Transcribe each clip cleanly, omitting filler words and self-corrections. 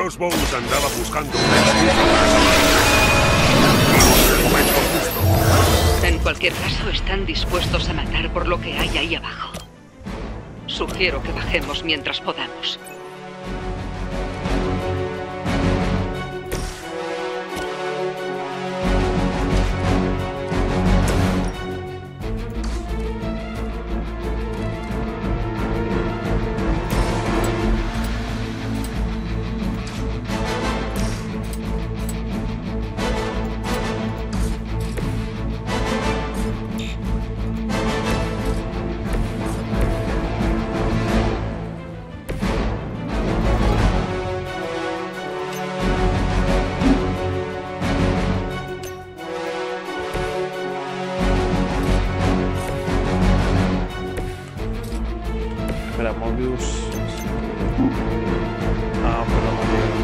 Crossbones andaba buscando una excusa para el momento justo. En cualquier caso, están dispuestos a matar por lo que hay ahí abajo. Sugiero que bajemos mientras podamos. Espera, Mobius. Ah, perdón,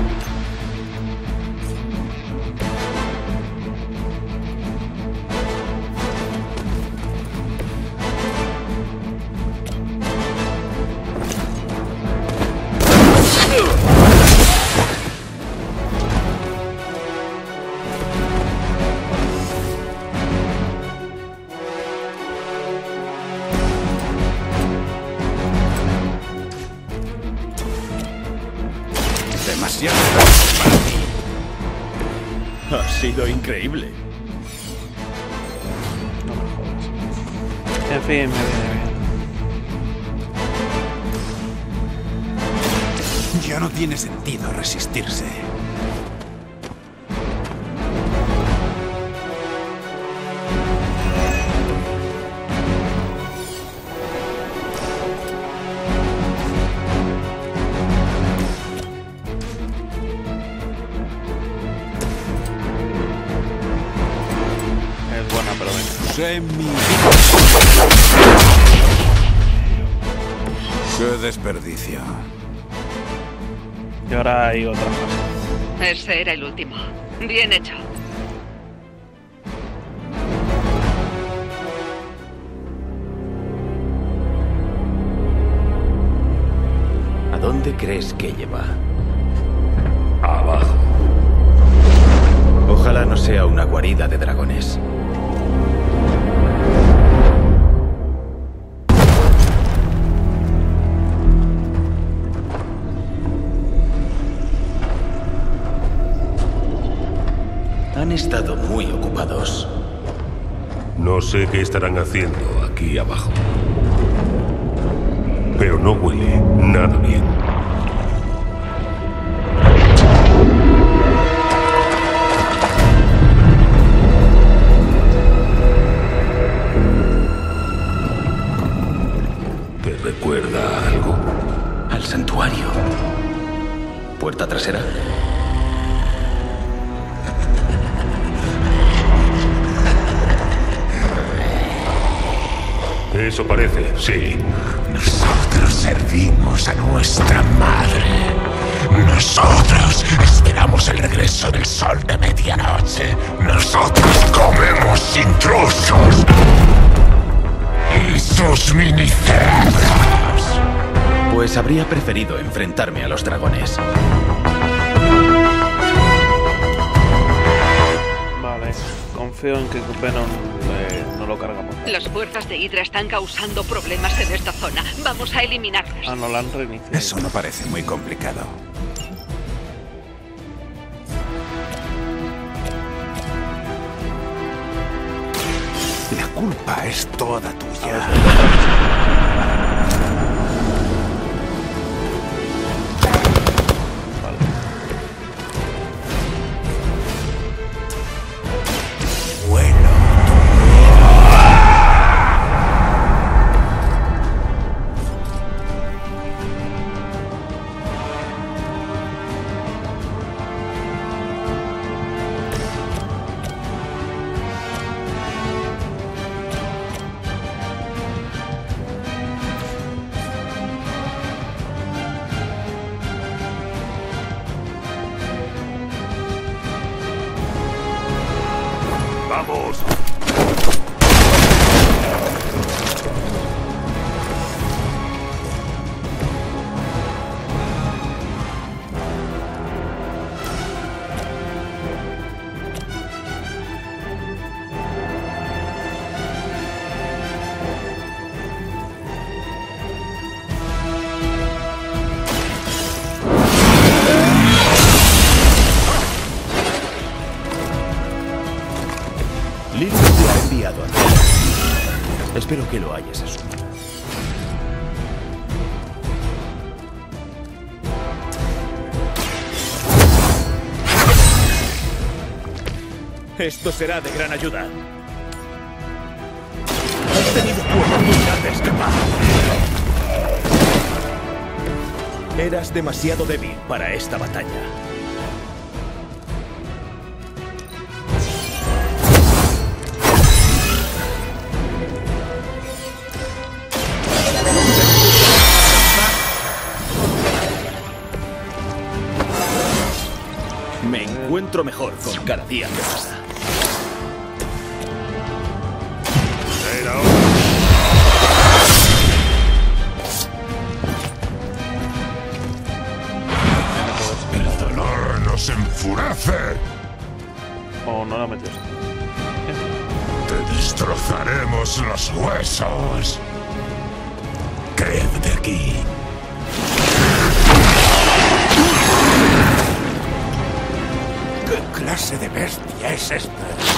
Demasiado tarde para ti. Ha sido increíble. no me jodas. En fin, me viene bien. Ya no tiene sentido resistirse. Es buena, pero venga. ¡Qué desperdicio! Y ahora hay otra fase. Ese era el último. Bien hecho. ¿A dónde crees que lleva? Abajo. Ojalá no sea una guarida de dragones. Han estado muy ocupados. No sé qué estarán haciendo aquí abajo. Pero no huele nada bien. ¿Te recuerda a algo? Al santuario. ¿Puerta trasera? Eso parece, sí. Nosotros servimos a nuestra madre. Nosotros esperamos el regreso del sol de medianoche. Nosotros comemos intrusos y sus minicerebros. Pues habría preferido enfrentarme a los dragones. Vale, confío en que Venom no lo cargamos. Las fuerzas de Hydra están causando problemas en esta zona. Vamos a eliminarlos. Ah, no la han reiniciado. Eso no parece muy complicado. La culpa es toda tuya. ¡Vamos! Lilith te ha enviado a ti. Espero que lo hayas asumido. Esto será de gran ayuda. Has tenido tu oportunidad de escapar. Eras demasiado débil para esta batalla. Me encuentro mejor con cada día que pasa. Era hora. El dolor nos enfurece. Oh, no la metes. Te destrozaremos los huesos. Quédate aquí. ¿Qué clase de bestia es esta?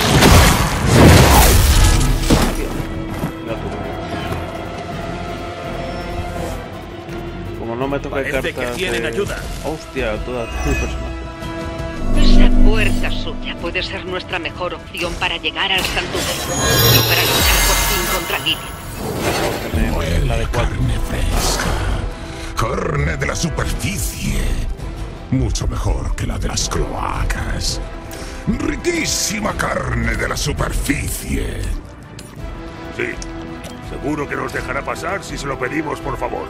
Como no me toca Parece cartas que tienen ayuda. Hostia, toda tu personaje. Esa puerta suya puede ser nuestra mejor opción para llegar al santuario y para luchar por fin contra Lilith. Huele carne fresca. Carne de la superficie. Mucho mejor que la de las cloacas. Riquísima carne de la superficie. Sí. Seguro que nos dejará pasar si se lo pedimos, por favor.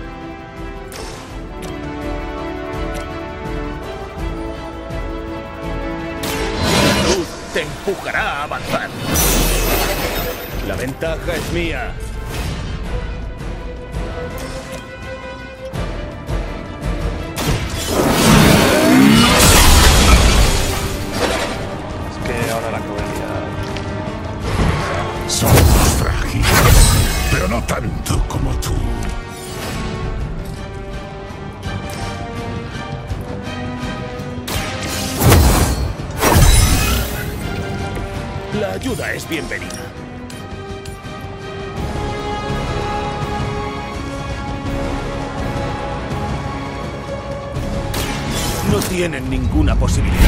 La luz te empujará a avanzar. La ventaja es mía. Es que ahora la caballería. Somos frágiles, pero no tanto como tú. La ayuda es bienvenida. No tienen ninguna posibilidad.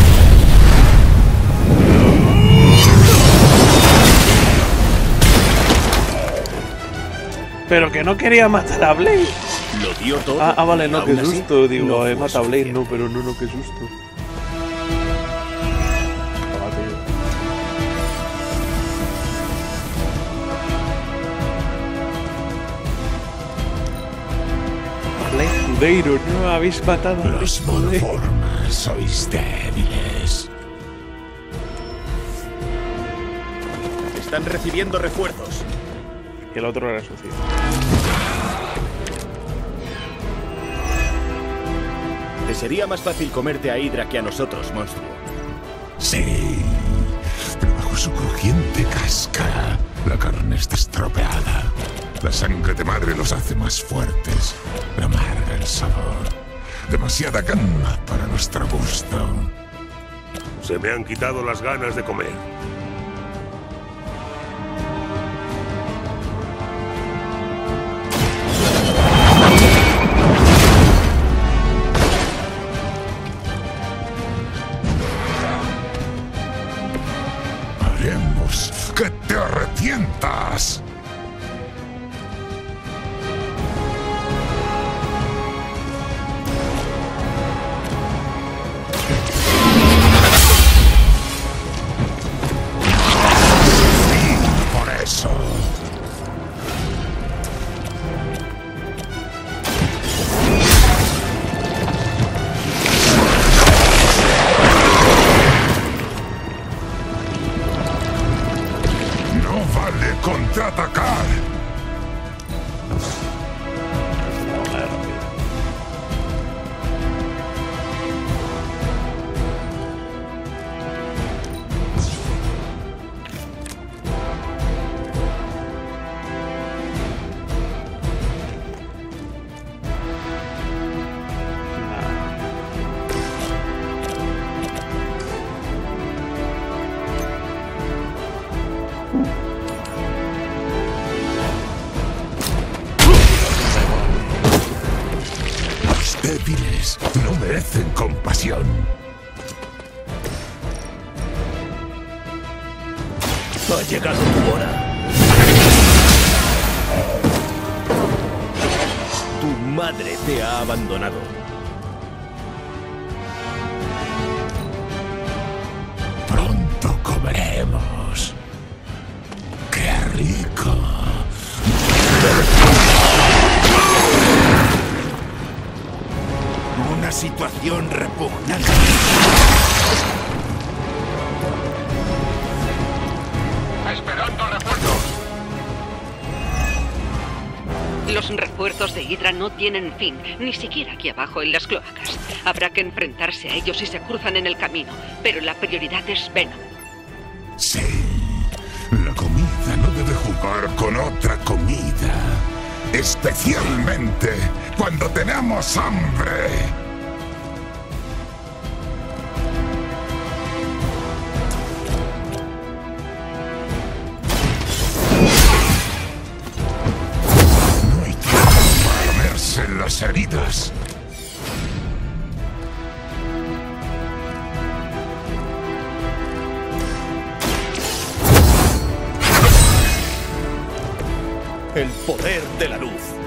Pero que no quería matar a Blade. Lo dio todo. Vale, no, y qué aún así, susto. Digo, no he fue matado a Blade, suficiente. no, pero no, qué susto. Blade Escudeiro, no habéis matado a Blade Los Escudeiro. monoformas sois débiles. Están recibiendo refuerzos. Y el otro resucita. Te sería más fácil comerte a Hydra que a nosotros, monstruo. Sí, pero bajo su crujiente cáscara, la carne está estropeada. La sangre de madre los hace más fuertes, pero amarga el sabor. Demasiada gana para nuestro gusto. Se me han quitado las ganas de comer. Haremos que te arrepientas. Por eso. No vale contraatacar. débiles, no merecen compasión. Ha llegado tu hora. Tu madre te ha abandonado. Pronto comeremos. ¡Qué rico! Una situación repugnante. ¡Esperando refuerzos! Los refuerzos de Hydra no tienen fin, ni siquiera aquí abajo en las cloacas. Habrá que enfrentarse a ellos si se cruzan en el camino, pero la prioridad es Venom. Sí, la comida no debe jugar con otra comida. Especialmente cuando tenemos hambre. No hay tiempo para lamerse las heridas. El poder de la luz.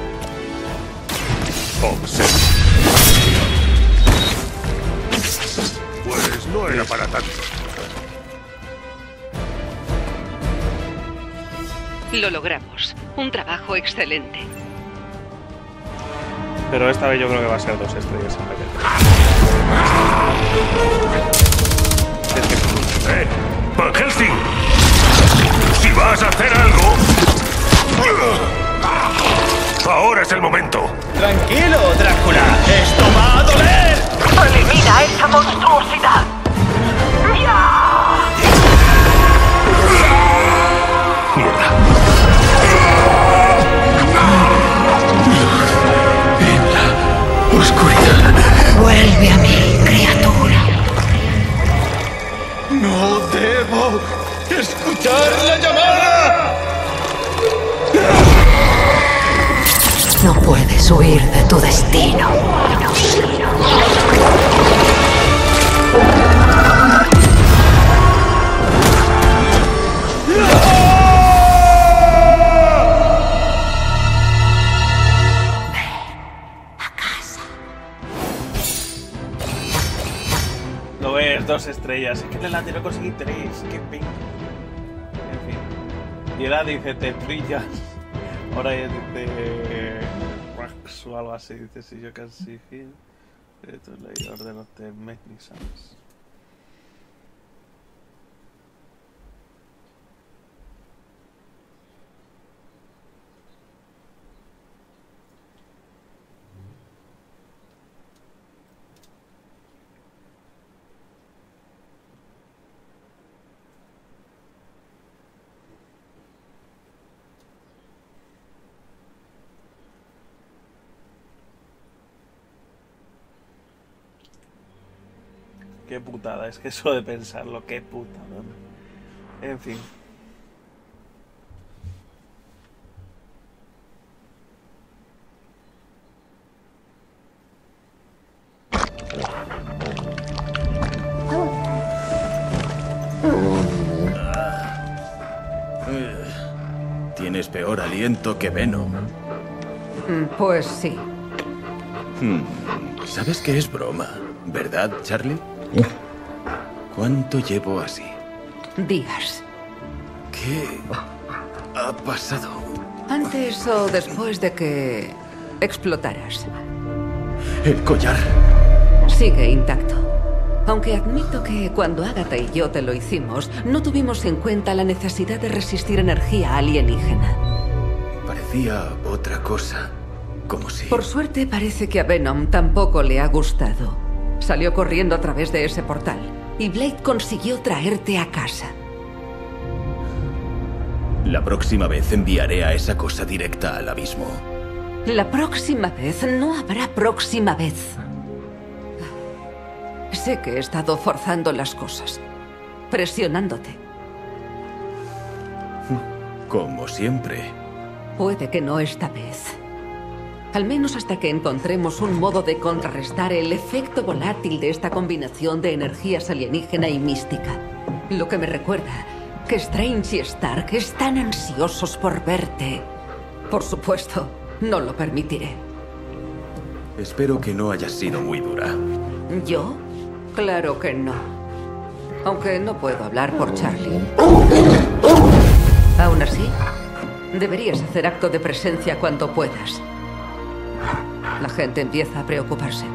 Pues no era para tanto. Lo logramos. Un trabajo excelente. Pero esta vez yo creo que va a ser 2 estrellas en vez de... ¡Van Helsing! ¡Si vas a hacer algo! ¡Ahora es el momento! Tranquilo, Drácula. ¡Esto va a doler! ¡Elimina esa monstruosidad! Vuelve a mí, criatura. ¡No debo escuchar la llamada! No puedes huir de tu destino. Lo ves, 2 estrellas. Es que en el anterior conseguí 3. Qué pena. En fin. Y ahora dice, te brillas. Ahora ya dice... Wax o algo así. Dice, si yo casi feel. Esto es la orden of the mechanisms. Qué putada, es que eso de pensarlo, qué putada. En fin. Tienes peor aliento que Venom. Pues sí. ¿Sabes que es broma? ¿Verdad, Charlie? ¿Cuánto llevo así? Días. ¿Qué ha pasado? Antes o después de que explotaras. El collar. Sigue intacto. Aunque admito que cuando Agatha y yo te lo hicimos, no tuvimos en cuenta la necesidad de resistir energía alienígena. Parecía otra cosa. Como si... Por suerte parece que a Venom tampoco le ha gustado. Salió corriendo a través de ese portal. Y Blade consiguió traerte a casa. La próxima vez enviaré a esa cosa directa al abismo. La próxima vez no habrá próxima vez. Sé que he estado forzando las cosas. Presionándote. Como siempre. Puede que no esta vez. Al menos hasta que encontremos un modo de contrarrestar el efecto volátil de esta combinación de energías alienígena y mística. Lo que me recuerda que Strange y Stark están ansiosos por verte. Por supuesto, no lo permitiré. Espero que no hayas sido muy dura. ¿Yo? Claro que no. Aunque no puedo hablar por Charlie. Aún así, deberías hacer acto de presencia cuando puedas. La gente empieza a preocuparse.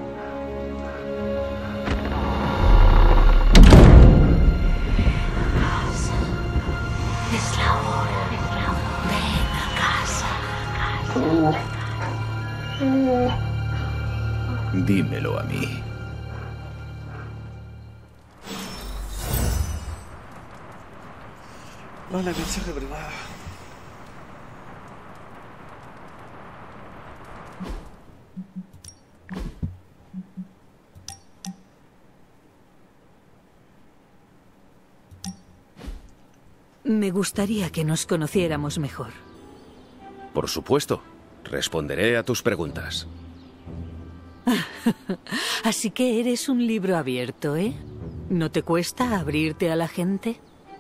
Es la hora. Ven a casa. Dímelo a mí. Vale, mensaje privado. Me gustaría que nos conociéramos mejor. Por supuesto. Responderé a tus preguntas. Así que eres un libro abierto, ¿eh? ¿No te cuesta abrirte a la gente?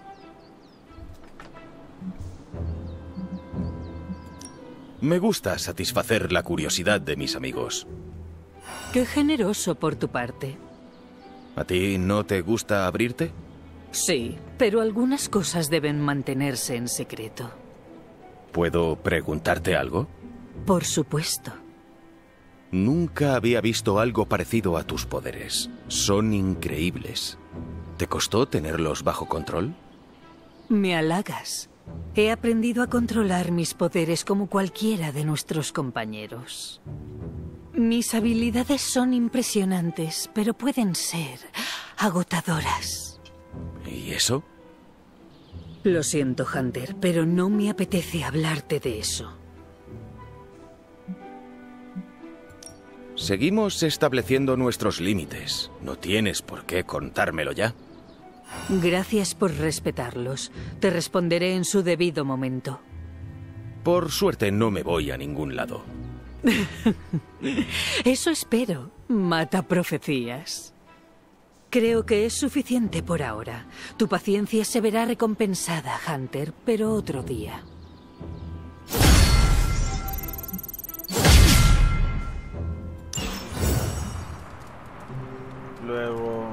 Me gusta satisfacer la curiosidad de mis amigos. Qué generoso por tu parte. ¿A ti no te gusta abrirte? Sí, pero algunas cosas deben mantenerse en secreto. ¿Puedo preguntarte algo? Por supuesto. Nunca había visto algo parecido a tus poderes. Son increíbles. ¿Te costó tenerlos bajo control? Me halagas. He aprendido a controlar mis poderes como cualquiera de nuestros compañeros. Mis habilidades son impresionantes, pero pueden ser agotadoras. ¿Y eso? Lo siento, Hunter, pero no me apetece hablarte de eso. Seguimos estableciendo nuestros límites. No tienes por qué contármelo ya. Gracias por respetarlos. Te responderé en su debido momento. Por suerte no me voy a ningún lado. Eso espero. Mata profecías. Creo que es suficiente por ahora. Tu paciencia se verá recompensada, Hunter, pero otro día. Luego...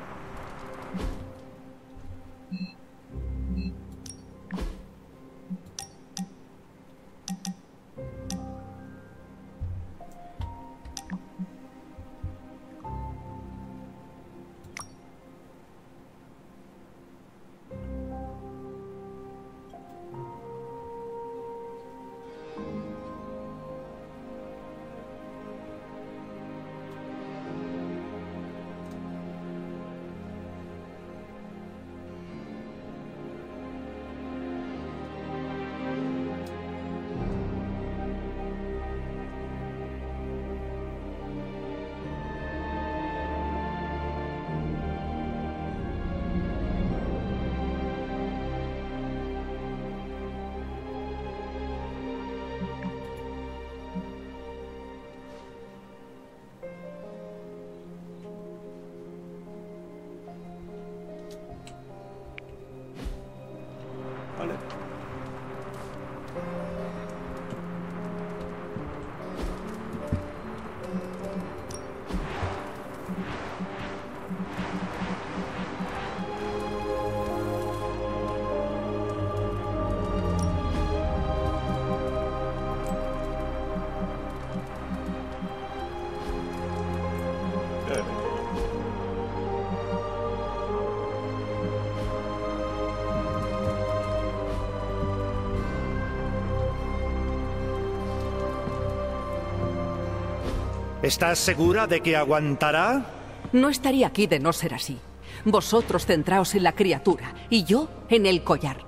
¿Estás segura de que aguantará? No estaría aquí de no ser así. Vosotros centraos en la criatura y yo en el collar.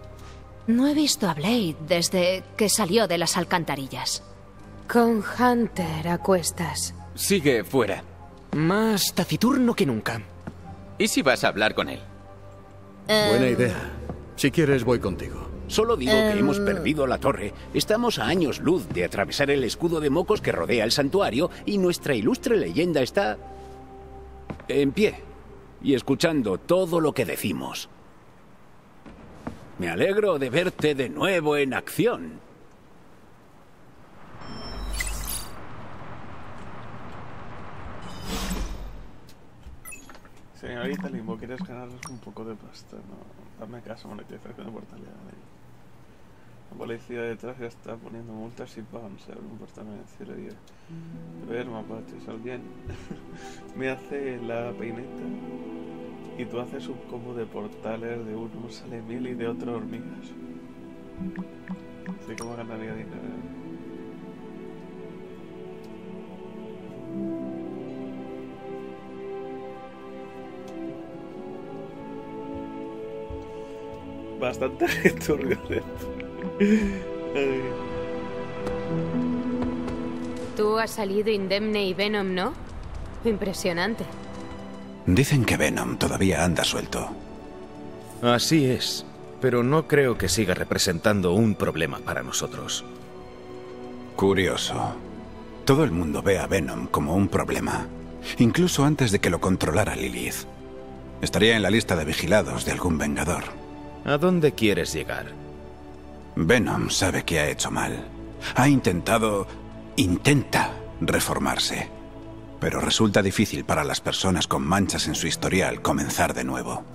No he visto a Blade desde que salió de las alcantarillas. Con Hunter a cuestas. Sigue fuera. Más taciturno que nunca. ¿Y si vas a hablar con él? Buena idea. Si quieres, voy contigo. Solo digo que hemos perdido la torre. Estamos a años luz de atravesar el escudo de mocos que rodea el santuario y nuestra ilustre leyenda está en pie y escuchando todo lo que decimos. Me alegro de verte de nuevo en acción. Señorita Limbo, ¿quieres ganaros un poco de pasta? No, dame caso, monetización de portalidad. La policía detrás ya está poniendo multas y van, se abre un portal en el cielo y ver, mapaches, alguien me hace la peineta y tú haces un combo de portales, de uno sale 1000 y de otro hormigas. Así como ganaría dinero. Bastante turbio esto. Tú has salido indemne y Venom no. Impresionante. Dicen que Venom todavía anda suelto. Así es, pero no creo que siga representando un problema para nosotros. Curioso. Todo el mundo ve a Venom como un problema, incluso antes de que lo controlara Lilith. Estaría en la lista de vigilados de algún vengador. ¿A dónde quieres llegar? Venom sabe que ha hecho mal. Intenta reformarse. Pero resulta difícil para las personas con manchas en su historial comenzar de nuevo.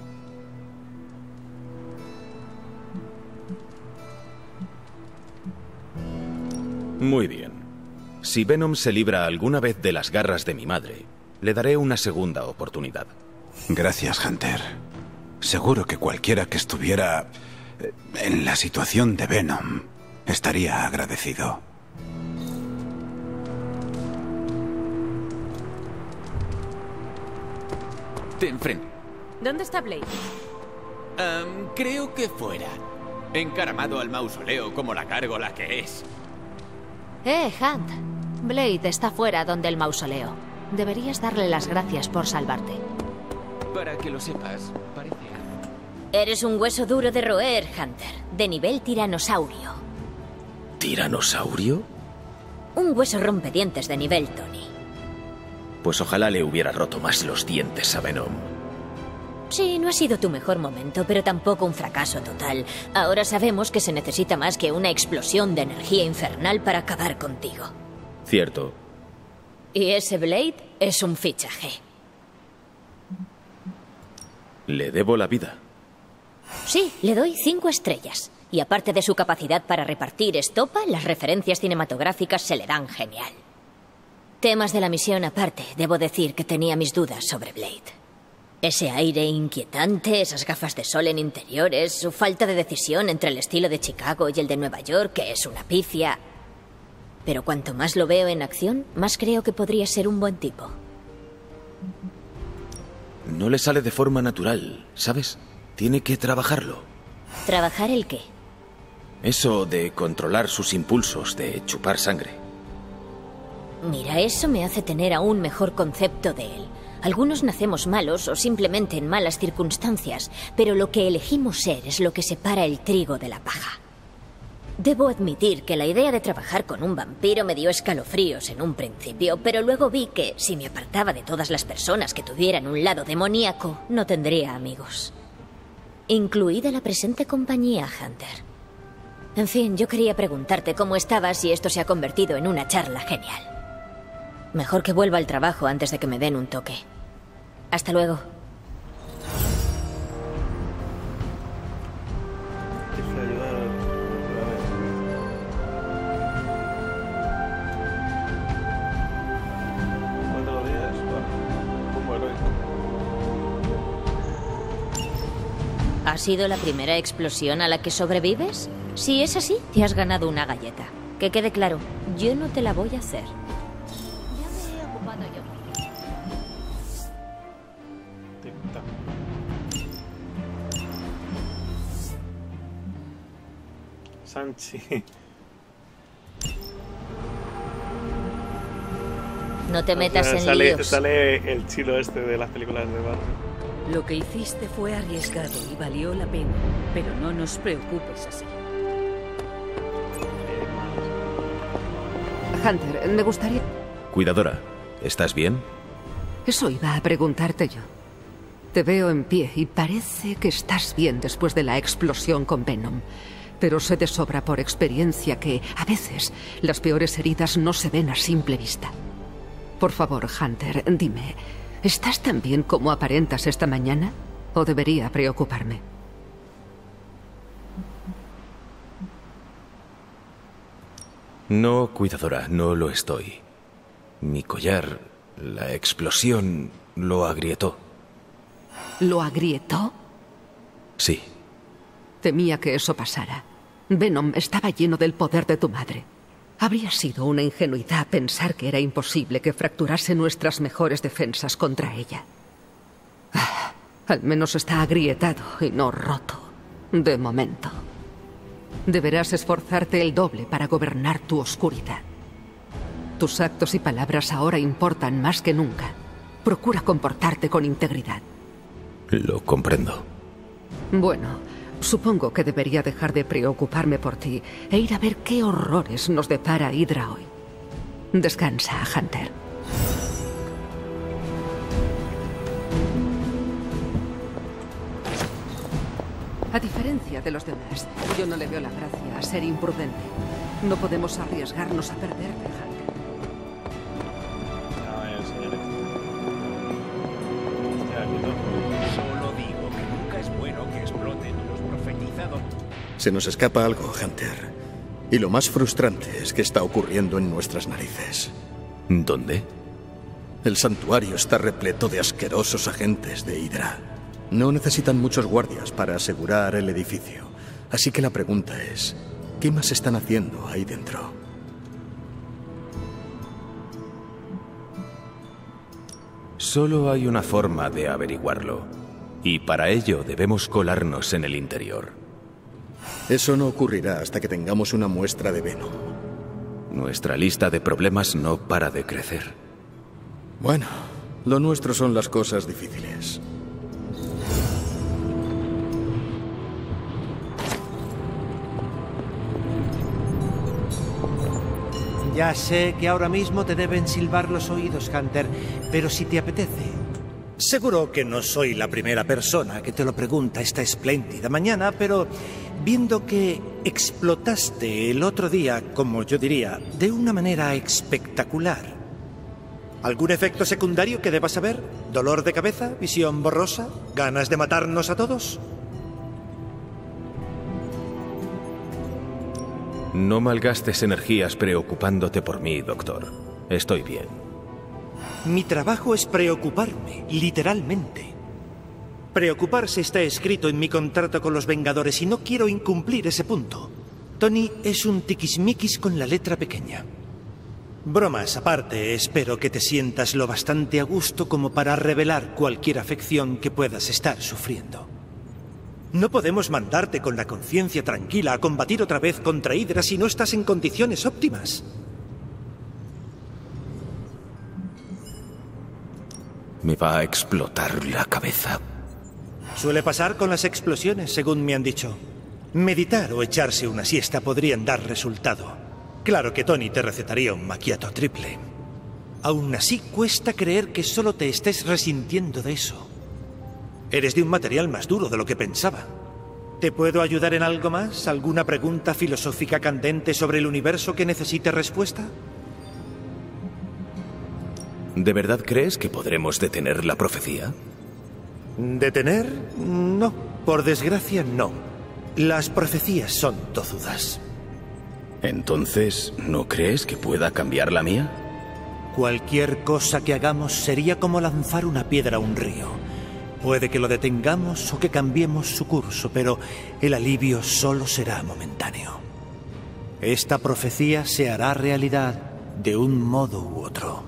Muy bien. Si Venom se libra alguna vez de las garras de mi madre, le daré una segunda oportunidad. Gracias, Hunter. Seguro que cualquiera que estuviera en la situación de Venom estaría agradecido. Te enfrento. ¿Dónde está Blade? Creo que fuera. Encaramado al mausoleo como la gárgola que es. Hunt. Blade está fuera donde el mausoleo. Deberías darle las gracias por salvarte. Para que lo sepas, parece... Eres un hueso duro de roer, Hunter. De nivel tiranosaurio. ¿Tiranosaurio? Un hueso rompedientes de nivel Tony. Pues ojalá le hubiera roto más los dientes a Venom. Sí, no ha sido tu mejor momento, pero tampoco un fracaso total. Ahora sabemos que se necesita más que una explosión de energía infernal para acabar contigo. Cierto. Y ese Blade es un fichaje. Le debo la vida. Sí, le doy 5 estrellas. Y aparte de su capacidad para repartir estopa, las referencias cinematográficas se le dan genial. Temas de la misión aparte, debo decir que tenía mis dudas sobre Blade. Ese aire inquietante, esas gafas de sol en interiores, su falta de decisión entre el estilo de Chicago y el de Nueva York, que es una pifia. Pero cuanto más lo veo en acción, más creo que podría ser un buen tipo. No le sale de forma natural, ¿sabes? Tiene que trabajarlo. ¿Trabajar el qué? Eso de controlar sus impulsos, de chupar sangre. Mira, eso me hace tener aún mejor concepto de él. Algunos nacemos malos o simplemente en malas circunstancias, pero lo que elegimos ser es lo que separa el trigo de la paja. Debo admitir que la idea de trabajar con un vampiro me dio escalofríos en un principio, pero luego vi que si me apartaba de todas las personas que tuvieran un lado demoníaco, no tendría amigos. Incluida la presente compañía, Hunter. En fin, yo quería preguntarte cómo estabas y esto se ha convertido en una charla genial. Mejor que vuelva al trabajo antes de que me den un toque. Hasta luego. ¿Ha sido la primera explosión a la que sobrevives? Si es así, te has ganado una galleta. Que quede claro, yo no te la voy a hacer. Ya me he ocupado yo. Sanchi. No te metas en líos. Sale el chilo este de las películas de Barry. Lo que hiciste fue arriesgado y valió la pena, pero no nos preocupes así. Hunter, me gustaría... Cuidadora, ¿estás bien? Eso iba a preguntarte yo. Te veo en pie y parece que estás bien después de la explosión con Venom. Pero sé de sobra por experiencia que, a veces, las peores heridas no se ven a simple vista. Por favor, Hunter, dime, ¿estás tan bien como aparentas esta mañana? ¿O debería preocuparme? No, cuidadora, no lo estoy. Mi collar, la explosión, lo agrietó. ¿Lo agrietó? Sí. Temía que eso pasara. Venom estaba lleno del poder de tu madre. Habría sido una ingenuidad pensar que era imposible que fracturase nuestras mejores defensas contra ella. Al menos está agrietado y no roto. De momento. Deberás esforzarte el doble para gobernar tu oscuridad. Tus actos y palabras ahora importan más que nunca. Procura comportarte con integridad. Lo comprendo. Bueno, supongo que debería dejar de preocuparme por ti e ir a ver qué horrores nos depara Hydra hoy. Descansa, Hunter. A diferencia de los demás, yo no le veo la gracia a ser imprudente. No podemos arriesgarnos a perderte, Hunter. Solo digo que nunca es bueno que exploten los profetizados. Se nos escapa algo, Hunter. Y lo más frustrante es que está ocurriendo en nuestras narices. ¿Dónde? El santuario está repleto de asquerosos agentes de Hydra. No necesitan muchos guardias para asegurar el edificio. Así que la pregunta es, ¿qué más están haciendo ahí dentro? Solo hay una forma de averiguarlo. Y para ello debemos colarnos en el interior. Eso no ocurrirá hasta que tengamos una muestra de Venom. Nuestra lista de problemas no para de crecer. Bueno, lo nuestro son las cosas difíciles. Ya sé que ahora mismo te deben silbar los oídos, Hunter, pero si te apetece... Seguro que no soy la primera persona que te lo pregunta esta espléndida mañana, pero viendo que explotaste el otro día, como yo diría, de una manera espectacular. ¿Algún efecto secundario que debas saber? ¿Dolor de cabeza? ¿Visión borrosa? ¿Ganas de matarnos a todos? No malgastes energías preocupándote por mí, doctor. Estoy bien. Mi trabajo es preocuparme, literalmente. Preocuparse está escrito en mi contrato con los Vengadores y no quiero incumplir ese punto. Tony es un tiquismiquis con la letra pequeña. Bromas aparte, espero que te sientas lo bastante a gusto como para revelar cualquier afección que puedas estar sufriendo. No podemos mandarte con la conciencia tranquila a combatir otra vez contra Hydra si no estás en condiciones óptimas. Me va a explotar la cabeza. Suele pasar con las explosiones, según me han dicho. Meditar o echarse una siesta podrían dar resultado. Claro que Tony te recetaría un macchiato triple. Aún así, cuesta creer que solo te estés resintiendo de eso. Eres de un material más duro de lo que pensaba. ¿Te puedo ayudar en algo más? ¿Alguna pregunta filosófica candente sobre el universo que necesite respuesta? ¿De verdad crees que podremos detener la profecía? ¿Detener? No. Por desgracia, no. Las profecías son tozudas. Entonces, ¿no crees que pueda cambiar la mía? Cualquier cosa que hagamos sería como lanzar una piedra a un río. Puede que lo detengamos o que cambiemos su curso, pero el alivio solo será momentáneo. Esta profecía se hará realidad de un modo u otro.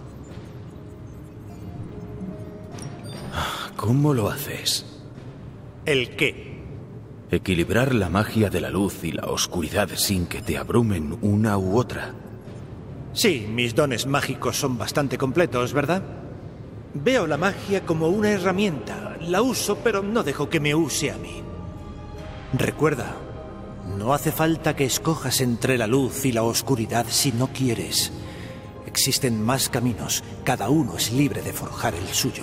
¿Cómo lo haces? ¿El qué? Equilibrar la magia de la luz y la oscuridad sin que te abrumen una u otra. Sí, mis dones mágicos son bastante completos, ¿verdad? Veo la magia como una herramienta. La uso, pero no dejo que me use a mí. Recuerda, no hace falta que escojas entre la luz y la oscuridad si no quieres. Existen más caminos. Cada uno es libre de forjar el suyo.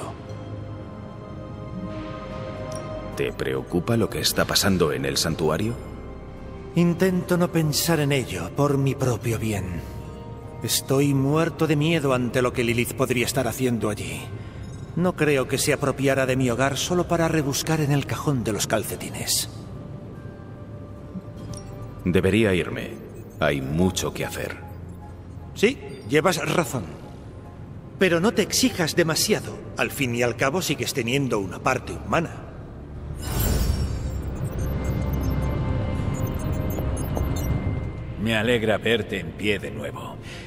¿Te preocupa lo que está pasando en el santuario? Intento no pensar en ello por mi propio bien. Estoy muerto de miedo ante lo que Lilith podría estar haciendo allí. No creo que se apropiara de mi hogar solo para rebuscar en el cajón de los calcetines. Debería irme. Hay mucho que hacer. Sí, llevas razón. Pero no te exijas demasiado. Al fin y al cabo sigues teniendo una parte humana. Me alegra verte en pie de nuevo.